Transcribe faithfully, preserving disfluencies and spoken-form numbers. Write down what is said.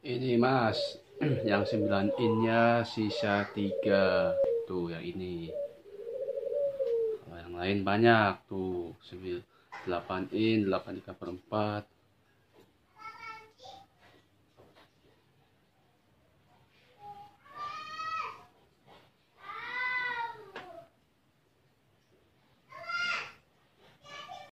Ini mas, yang sembilan innya sisa tiga. Tuh yang ini. Kalau yang lain banyak tuh, delapan in, delapan tiga per empat.